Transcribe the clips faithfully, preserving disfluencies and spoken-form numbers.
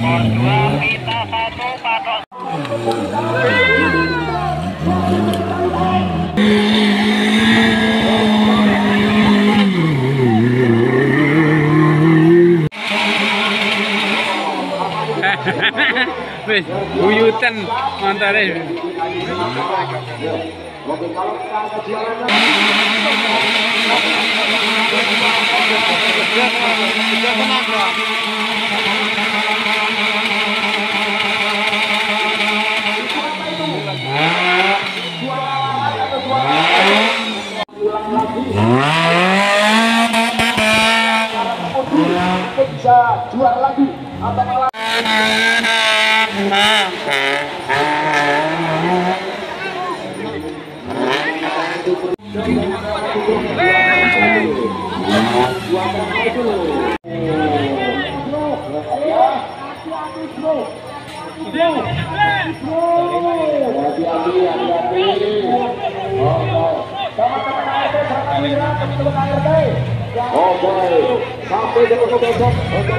dua kita satu patok. Wis buyutan montore. Bisa juara lagi atau malah oke, sampai dengan besok untuk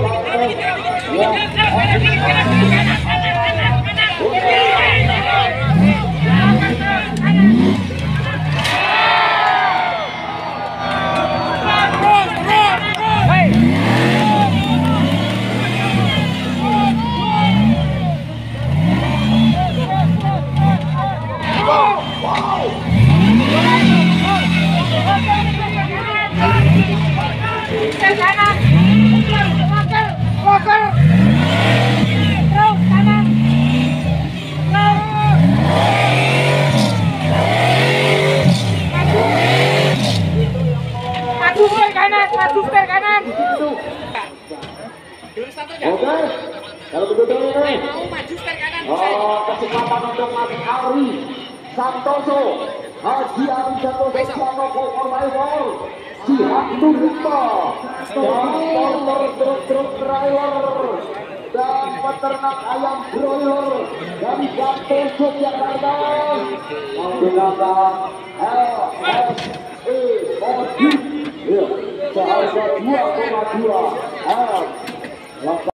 oke, kalau begitu ini mau maju ke kanan. Oh, kesempatan untuk Mas Ari Santoso, Haji Ari Santoso, Sanoko Ormaivor, Sihat Nurita, dan porter truk-truk trailer dan peternak ayam broiler dari Bantul Yogyakarta menggunakan L S E Audi seharga dua koma dua M.